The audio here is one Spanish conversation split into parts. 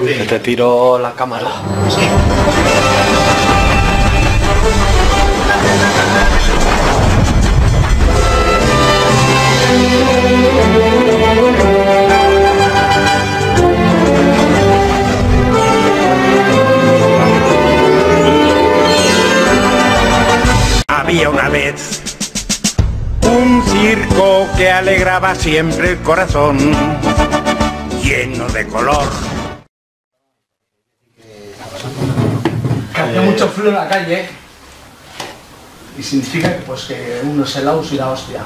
Que te tiro la cámara. Sí. Había una vez un circo que alegraba siempre el corazón, lleno de color. Hace mucho frío en la calle y significa que, pues, que uno es el aus y la hostia.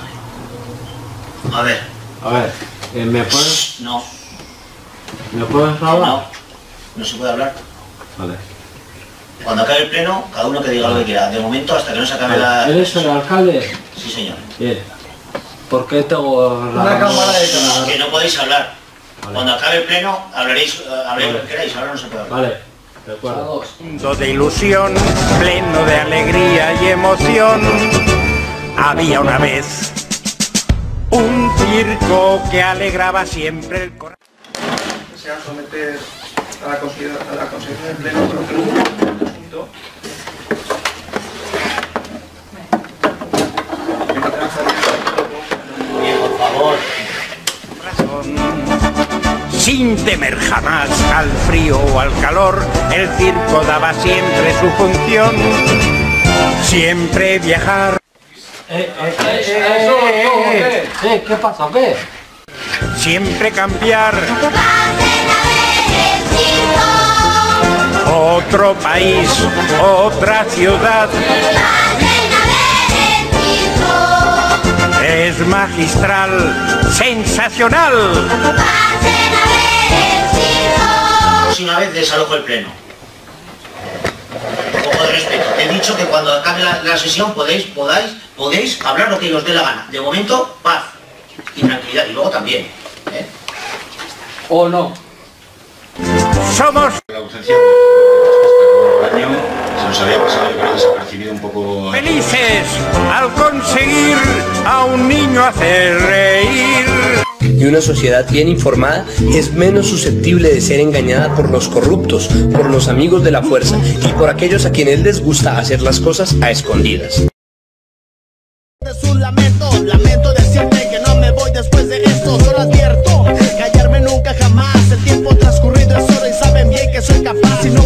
A ver. ¿me puedes...? No. ¿Me puedes hablar? No. No se puede hablar. Vale. Cuando acabe el pleno, cada uno que diga lo que quiera. De momento, hasta que no se acabe la... ¿Eres el alcalde? Sí, señor. Bien. ¿Por qué tengo la... Una cámara de cámara? Que no podéis hablar. Vale. Cuando acabe el pleno, hablaréis Vale. lo que queráis. Ahora no se puede hablar. Vale, de acuerdo. Mundo de ilusión, pleno de alegría y emoción. Había una vez un circo que alegraba siempre el corazón. Se va a someter a la consideración del pleno, pero que el asunto. Bien, por favor. Sin temer jamás al frío o al calor, el circo daba siempre su función. Siempre viajar. ¿Qué pasa? ¿Qué? Siempre cambiar. Otro país, otra ciudad. Es magistral, sensacional. Una vez desalojo el pleno. Un poco de respeto. He dicho que cuando acabe la sesión podéis hablar lo que os dé la gana. De momento, paz y tranquilidad. Y luego también. ¿O no? Somos La ausencia del año se nos había pasado, yo creo, desapercibido un poco. felices al conseguir a un niño hacer reír. Y una sociedad bien informada es menos susceptible de ser engañada por los corruptos, por los amigos de la fuerza y por aquellos a quienes les gusta hacer las cosas a escondidas. Es un lamento decirte que no me voy después de esto, solo advierto, callarme nunca jamás, el tiempo transcurrido es oro y saben bien que soy capaz, si no